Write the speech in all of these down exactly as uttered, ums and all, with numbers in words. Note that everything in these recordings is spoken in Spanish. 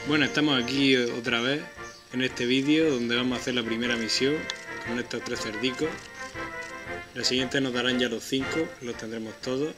Bueno, estamos aquí otra vez en este vídeo donde vamos a hacer la primera misión con estos tres cerdicos. La siguiente nos darán ya los cinco, los tendremos todos.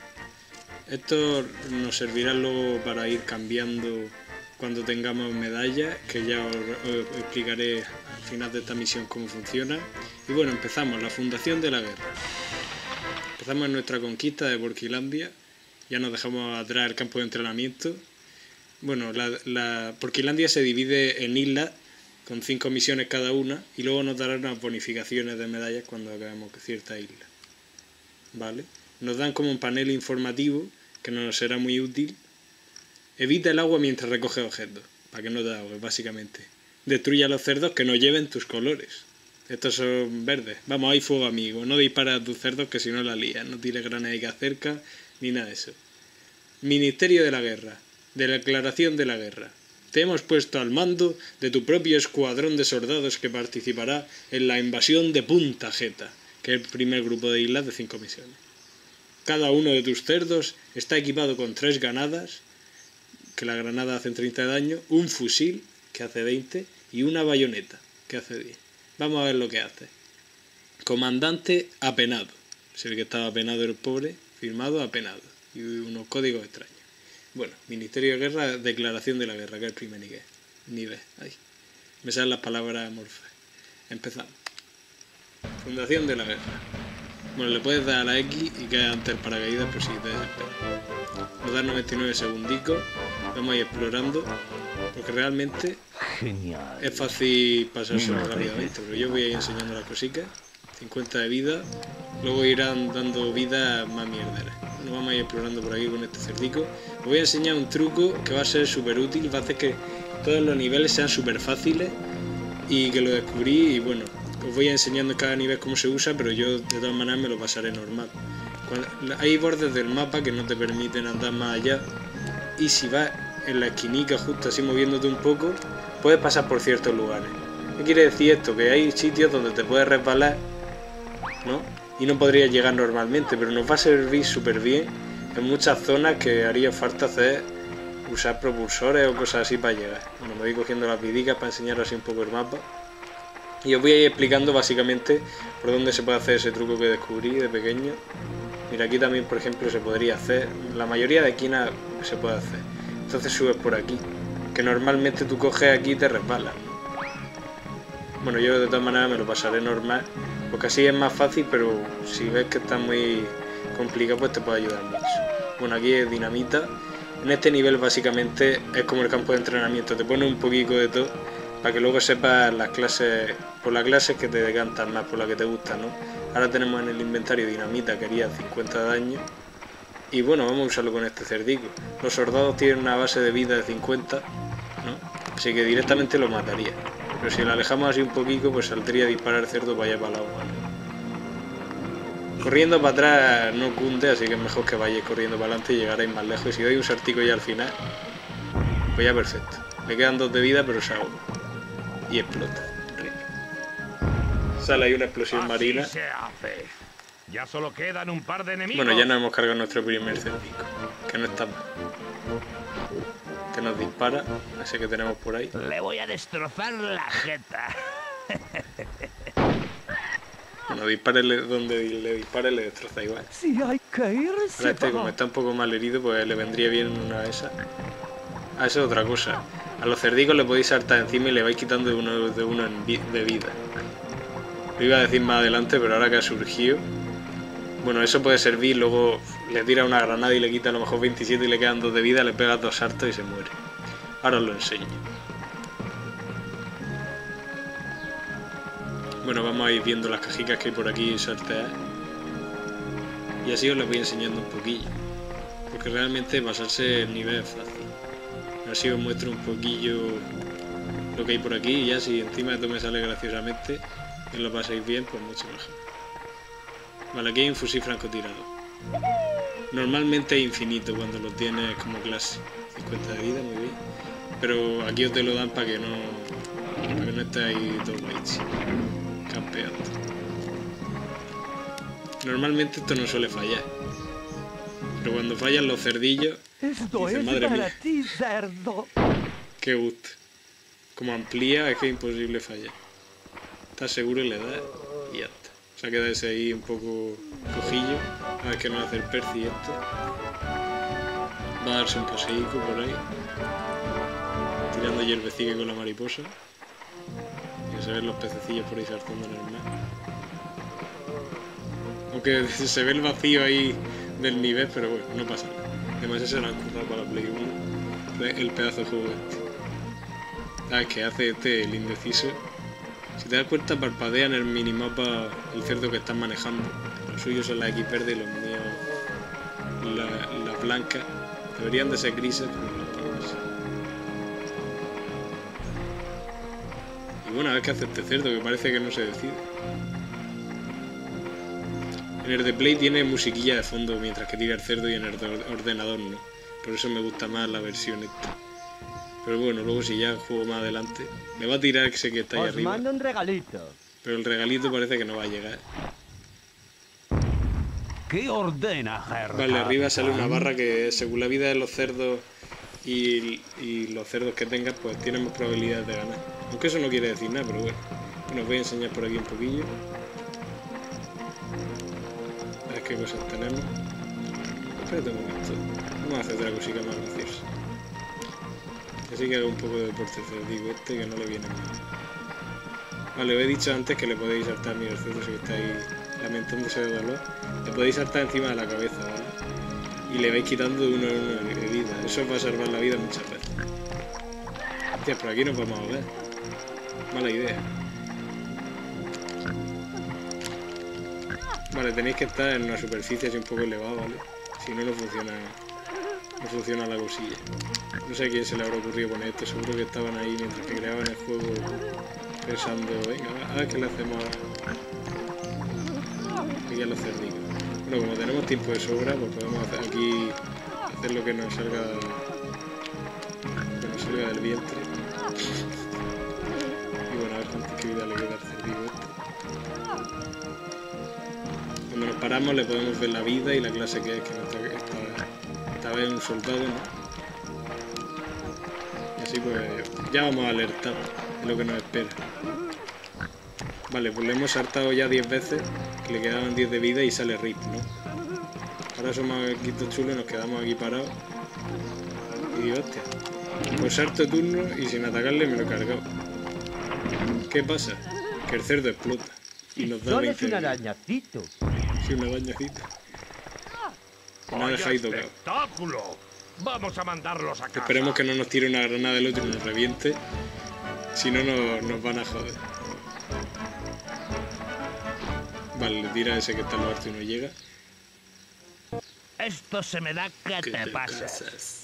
Estos nos servirán luego para ir cambiando cuando tengamos medallas, que ya os, os explicaré al final de esta misión cómo funciona. Y bueno, empezamos, la fundación de la guerra. Empezamos en nuestra conquista de Porquilandia, ya nos dejamos atrás el campo de entrenamiento. Bueno, la, la Porquilandia se divide en islas con cinco misiones cada una y luego nos darán unas bonificaciones de medallas cuando acabemos cierta isla. ¿Vale? Nos dan como un panel informativo que nos será muy útil. Evita el agua mientras recoges objetos, para que no te ahogues, básicamente. Destruye a los cerdos que no lleven tus colores. Estos son verdes. Vamos, hay fuego, amigo. No dispares a tus cerdos que si no la lías. No tires granaditas cerca ni nada de eso. Ministerio de la Guerra. De la declaración de la guerra. Te hemos puesto al mando de tu propio escuadrón de soldados que participará en la invasión de Punta Jeta, que es el primer grupo de islas de cinco misiones. Cada uno de tus cerdos está equipado con tres granadas, que la granada hace treinta de daño, un fusil, que hace veinte, y una bayoneta, que hace diez. Vamos a ver lo que hace. Comandante apenado. Es el que estaba apenado el pobre, firmado apenado. Y unos códigos extraños. Bueno, Ministerio de Guerra, declaración de la guerra, que es el primer nivel. nivel. Ahí. Me salen las palabras amorfas. Empezamos. Fundación de la guerra. Bueno, le puedes dar a la X y cae ante el paracaídas por si te desesperas. Nos da noventa y nueve segundicos. Vamos a ir explorando. Porque realmente Genial. Es fácil pasárselo rápidamente. Pero yo voy a ir enseñando las cositas. cincuenta de vida. Luego irán dando vida más mierderas. Nos vamos a ir explorando por aquí con este cerdico. Os voy a enseñar un truco que va a ser súper útil. Va a hacer que todos los niveles sean súper fáciles y que lo descubrí. Y bueno, os voy a enseñando en cada nivel cómo se usa, pero yo de todas maneras me lo pasaré normal. Cuando, hay bordes del mapa que no te permiten andar más allá. Y si vas en la esquinica justo así moviéndote un poco, puedes pasar por ciertos lugares. ¿Qué quiere decir esto? Que hay sitios donde te puedes resbalar, ¿no? Y no podrías llegar normalmente, pero nos va a servir súper bien en muchas zonas que haría falta hacer, usar propulsores o cosas así para llegar. Bueno, me voy cogiendo las vidicas para enseñaros así un poco el mapa. Y os voy a ir explicando básicamente por dónde se puede hacer ese truco que descubrí de pequeño. Mira, aquí también, por ejemplo, se podría hacer. La mayoría de esquinas se puede hacer. Entonces subes por aquí, que normalmente tú coges aquí y te resbalas. Bueno, yo de todas maneras me lo pasaré normal, porque así es más fácil, pero si ves que está muy complicado, pues te puede ayudar mucho. Bueno, aquí es dinamita. En este nivel básicamente es como el campo de entrenamiento, te pone un poquito de todo, para que luego sepas las clases, por las clases que te decantan más, por las que te gustan, ¿no? Ahora tenemos en el inventario dinamita, que haría cincuenta de daño, y bueno, vamos a usarlo con este cerdico. Los soldados tienen una base de vida de cincuenta, ¿no? Así que directamente lo mataría. Pero si lo alejamos así un poquito, pues saldría a disparar el cerdo para allá para la agua. Corriendo para atrás no cunde, así que es mejor que vayáis corriendo para adelante y llegaréis más lejos. Y si doy un saltico ya al final, pues ya perfecto. Le quedan dos de vida, pero se ahoga. Y explota. Sale ahí una explosión marina. Ya solo quedan un par de enemigos. Bueno, ya nos hemos cargado nuestro primer cerdico, que no está mal. Que nos dispara, ese que tenemos por ahí. Le voy a destrozar la jeta. Bueno, dispárele donde le dispare, le destroza igual. Si hay que irse. Ahora este, como está un poco mal herido, pues le vendría bien una de esas. Ah, eso es otra cosa. A los cerdicos le podéis saltar encima y le vais quitando de uno, de uno en vi de vida. Lo iba a decir más adelante, pero ahora que ha surgido. Bueno, eso puede servir, luego le tira una granada y le quita a lo mejor veintisiete y le quedan dos de vida, le pega dos saltos y se muere. Ahora os lo enseño. Bueno, vamos a ir viendo las cajicas que hay por aquí sorteadas. Y así os las voy enseñando un poquillo. Porque realmente pasarse el nivel es fácil. Así os muestro un poquillo lo que hay por aquí y ya si encima esto me sale graciosamente y lo pasáis bien, pues mucho mejor. Vale, aquí hay un fusil francotirador. Normalmente es infinito cuando lo tienes como clase. cincuenta de vida, muy bien. Pero aquí os te lo dan para que no para que no esté ahí todo guays campeando. Normalmente esto no suele fallar. Pero cuando fallan los cerdillos, Esto dices, es madre para mía, ti, cerdo. Qué gusto. Como amplía, es que es imposible fallar. Estás seguro y le das y ya está. Se ha quedado ese ahí un poco cojillo. A ver qué nos hace el Percy esto. Va a darse un paseico por ahí. Tirando hierbecique con la mariposa. Y se ven los pececillos por ahí saltando en el mar. Aunque se ve el vacío ahí del nivel, pero bueno, no pasa nada. Además ese era el currado para la Play uno. El pedazo de juego este. ¿Sabes qué hace este el indeciso? Si te das cuenta, parpadea en el minimapa el cerdo que estás manejando. Los suyos son las X verde y los míos las la blancas. Deberían de ser grises, pero no pueden ser. Y bueno, a ver qué hace este cerdo, que parece que no se decide. En el de Play tiene musiquilla de fondo mientras que tira el cerdo y en el de ordenador no. Por eso me gusta más la versión esta. Pero bueno, luego si ya juego más adelante, me va a tirar que sé que está ahí Os arriba. mando un regalito. Pero el regalito parece que no va a llegar. ¿Qué ordena, Herr? Vale, arriba sale una barra que según la vida de los cerdos y, y los cerdos que tengas, pues tienen más probabilidades de ganar. Aunque eso no quiere decir nada, pero bueno. Bueno, os voy a enseñar por aquí un poquillo. A ver qué cosas tenemos. Espérate un momento. Vamos a hacer otra cosita más graciosa. Así que hago un poco de deporte cerdico este que no le viene mal. Vale, os he dicho antes que le podéis saltar, mira el cerdo si estáis lamentándose de dolor. Le podéis saltar encima de la cabeza, ¿vale? Y le vais quitando de uno en uno de vida. Eso os va a salvar la vida muchas veces. Hostia, por aquí nos vamos a ver. Mala idea. Vale, tenéis que estar en una superficie así un poco elevada, ¿vale? Si no, no funciona, no funciona la cosilla. No sé a quién se le habrá ocurrido poner esto, seguro que estaban ahí mientras que creaban el juego pensando, venga, a ver qué le hacemos ahora. Aquí a los cerdicos. Bueno, como tenemos tiempo de sobra, pues podemos hacer aquí hacer lo que nos salga, lo que nos salga del vientre. Y bueno, a ver cuánta vida le queda al cerdito este. Cuando nos paramos le podemos ver la vida y la clase que es, que esta, esta, esta vez un soldado, ¿no? Así pues ya vamos a alertar de lo que nos espera. Vale, pues le hemos saltado ya diez veces, que le quedaban diez de vida y sale R I P, ¿no? Ahora somos aquí chulos, nos quedamos aquí parados. Y digo, hostia, pues salto turno y sin atacarle me lo he cargado. ¿Qué pasa? Que el cerdo explota y nos da veinte de vida. arañacito. Sí, una arañacita. Me ha dejado ahí tocado. ¡Espectáculo! Vamos a mandarlos a casa. Esperemos que no nos tire una granada del otro y nos reviente. Si no, no nos van a joder. Vale, le tira ese que está en lo alto y no llega. Esto se me da que ¿Qué te, te pases. pasas?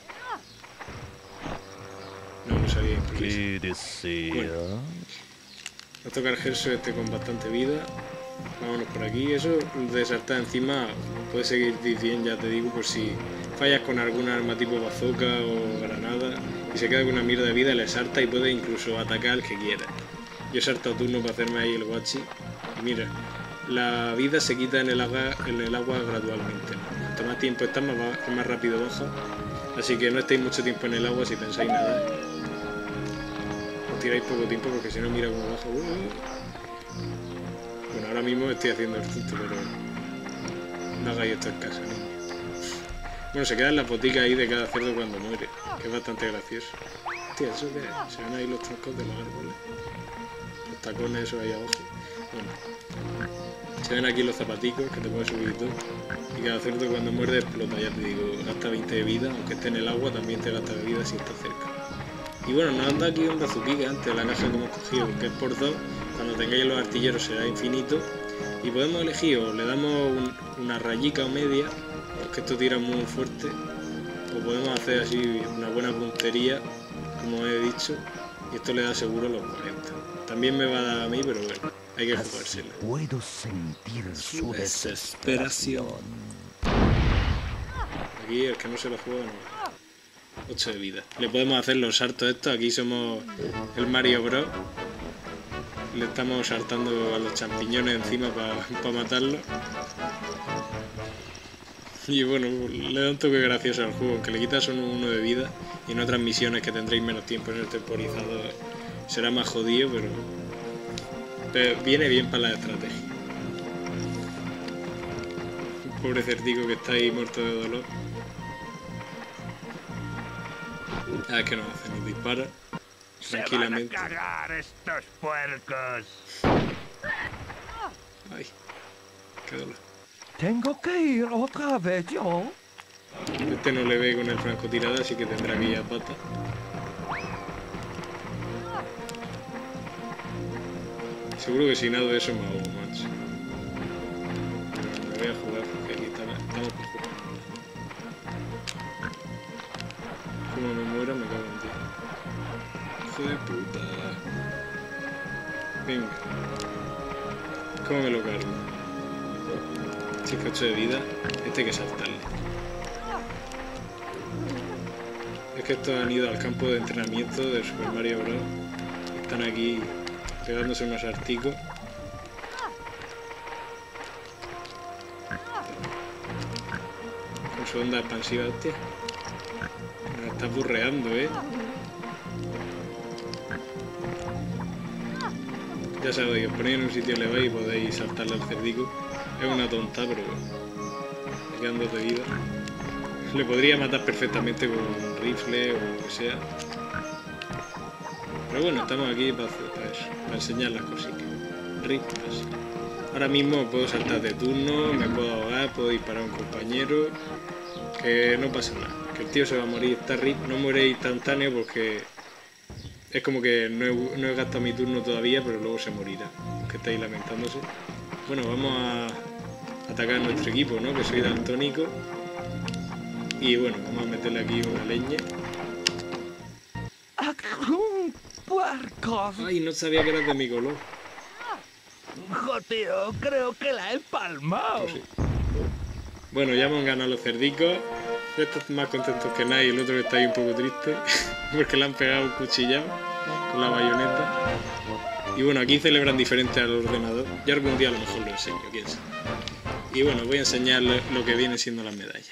No, no sabía imprevista. ¿Qué desea? Bueno. Nos toca el Gerso este con bastante vida. Vámonos por aquí. Eso de saltar encima puede seguir bien, ya te digo, por si fallas con alguna arma tipo bazooka o granada y se queda con una mierda de vida, le salta y puede incluso atacar al que quiera. Yo he saltado turno para hacerme ahí el guachi y mira, la vida se quita en el agua, en el agua gradualmente. Cuanto más tiempo estás, más, más rápido baja. Así que no estéis mucho tiempo en el agua si pensáis nada. Os tiráis poco tiempo porque si no mira cómo baja. Bueno, ahora mismo estoy haciendo el tonto, pero no hagáis esto en casa, niño. Bueno, se quedan las boticas ahí de cada cerdo cuando muere, que es bastante gracioso. Hostia, ¿eso qué es? Se ven ahí los troncos de los árboles. Los tacones esos ahí abajo. Bueno, se ven aquí los zapaticos que te puedes subir y todo. Y cada cerdo cuando muerde explota, ya te digo, gasta veinte de vida, aunque esté en el agua también te gasta de vida si está cerca. Y bueno, nos han dado aquí un bazuquique antes, la caja que hemos cogido, que es por dos. Cuando tengáis los artilleros será infinito. Y podemos elegir, o le damos un, una rayica o media, porque esto tira muy fuerte, o podemos hacer así una buena puntería, como he dicho, y esto le da seguro los cuarenta. También me va a dar a mí, pero bueno, hay que jugársela. Puedo sentir su desesperación. Aquí el que no se lo juega no. ocho de vida. Le podemos hacer los saltos estos. Aquí somos el Mario Bros. Le estamos saltando a los champiñones encima para pa matarlos. Y bueno, le da un toque gracioso al juego, aunque le quita solo uno de vida y en otras misiones que tendréis menos tiempo en el temporizador será más jodido, pero, pero viene bien para la estrategia. Un pobre cerdico que está ahí muerto de dolor. Ah, es que no hace, nos dispara tranquilamente. ¡Se van a cagar estos puercos! Ay, qué dolor. Tengo que ir otra vez yo. Este no le ve con el francotirador, así que tendrá que ir a pata. Seguro que si nada de eso me hago más. Me voy a jugar porque aquí estamos, estamos por jugar. Como me muera me cago en ti. Hijo de puta. Venga. ¿Cómo me lo cargo? cinco ocho de vida. Este hay que saltarle. Es que estos han ido al campo de entrenamiento de Super Mario Bros. Están aquí pegándose unos articos. Con su onda expansiva, hostia. Me está burreando, eh. Ya sabéis, os ponéis en un sitio elevado y podéis saltarle al cerdico. Es una tonta, pero me quedan dos de vida. Le podría matar perfectamente con un rifle o lo que sea. Pero bueno, estamos aquí para, para eso, para enseñar las cositas. Rifles. Ahora mismo puedo saltar de turno, me puedo ahogar, puedo disparar a un compañero. Que no pasa nada. Que el tío se va a morir. Está rip, no muere instantáneo porque es como que no he, no he gastado mi turno todavía, pero luego se morirá. Aunque estáis lamentándose. Bueno, vamos a atacar a nuestro equipo, ¿no? Que soy daltónico. Y bueno, vamos a meterle aquí una leña. ¡Puercos! Ay, no sabía que eras de mi color. Jo, tío, creo que la he palmado. Pues sí. Bueno, ya hemos ganado los cerdicos. Estos más contentos que nadie, el otro que está ahí un poco triste. Porque le han pegado un cuchillado con la bayoneta. Y bueno, aquí celebran diferente al ordenador. Ya algún día a lo mejor lo enseño, quién sabe. Y bueno, voy a enseñarles lo que viene siendo las medallas.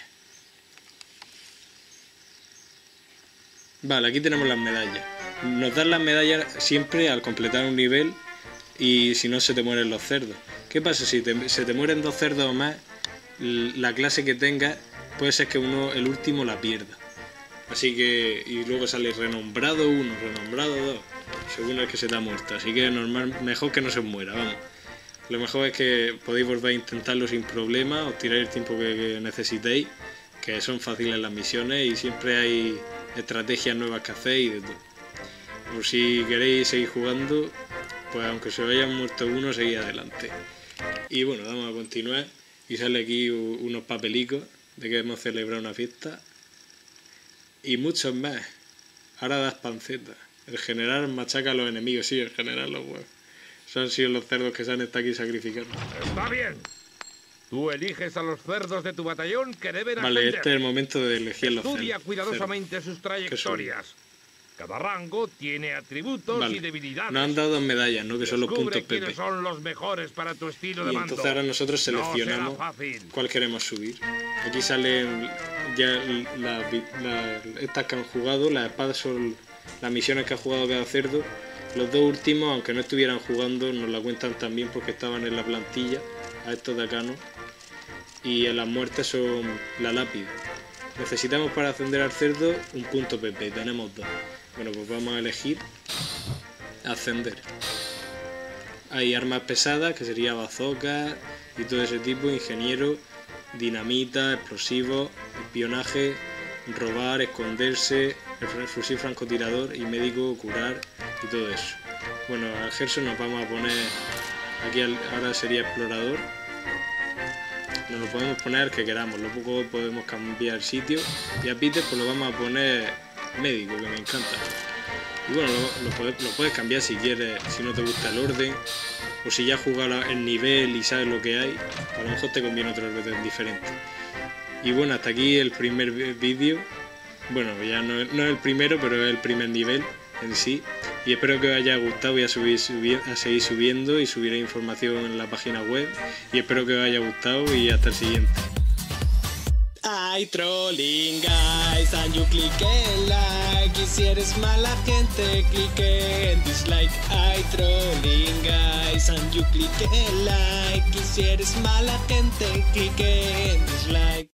Vale, aquí tenemos las medallas. Nos dan las medallas siempre al completar un nivel y si no se te mueren los cerdos. ¿Qué pasa? Si te, se te mueren dos cerdos o más, la clase que tengas puede ser que uno, el último la pierda. Así que, y luego sale renombrado uno, renombrado dos, según el que se te ha muerto. Así que normal, mejor que no se muera, vamos. Lo mejor es que podéis volver a intentarlo sin problema, os tiráis el tiempo que, que necesitéis, que son fáciles las misiones y siempre hay estrategias nuevas que hacéis y de todo. Por si queréis seguir jugando, pues aunque se os haya muerto uno, seguid adelante. Y bueno, vamos a continuar. Y sale aquí unos papelicos de que hemos celebrado una fiesta. Y muchos más. Ahora das panceta. El general machaca a los enemigos. Sí, el general los huevos. Esos han sido los cerdos que se han estado aquí sacrificando. Está bien. Tú eliges a los cerdos de tu batallón que deben Vale, ascender. este es el momento de elegir los cerdos. Estudia cuidadosamente sus trayectorias. Cada rango tiene atributos Vale. y debilidades. Nos han dado dos medallas, ¿no? Que son los Descubre puntos P P. quiénes son los mejores para tu estilo de Y mando. entonces ahora nosotros seleccionamos No será fácil. cuál queremos subir. Aquí salen ya las, las, estas que han jugado, las espadas son las misiones que ha jugado cada cerdo. Los dos últimos, aunque no estuvieran jugando, nos la cuentan también porque estaban en la plantilla, a estos de acá no. Y en las muertes son la lápida. Necesitamos para ascender al cerdo un punto P P, tenemos dos. Bueno, pues vamos a elegir ascender. Hay armas pesadas, que sería bazooka y todo ese tipo, ingeniero, dinamita, explosivos, espionaje, robar, esconderse, el fusil francotirador y médico, curar y todo eso. Bueno, al Gerson nos vamos a poner, aquí ahora sería explorador. Nos lo podemos poner al que queramos, luego podemos cambiar sitio. Y a Peter pues lo vamos a poner médico, que me encanta. Y bueno, lo, lo, puedes, lo puedes cambiar si quieres, si no te gusta el orden. O si ya has jugado el nivel y sabes lo que hay, a lo mejor te conviene otro orden diferente. Y bueno, hasta aquí el primer vídeo. Bueno, ya no, no es el primero, pero es el primer nivel en sí. Y espero que os haya gustado. Voy a, subir, subir, a seguir subiendo y subiré información en la página web. Y espero que os haya gustado y hasta el siguiente. I trolling guys and you click en like. Y si eres mala gente, clique en dislike. I trolling guys and you click en like. Y si eres mala gente, clique en dislike.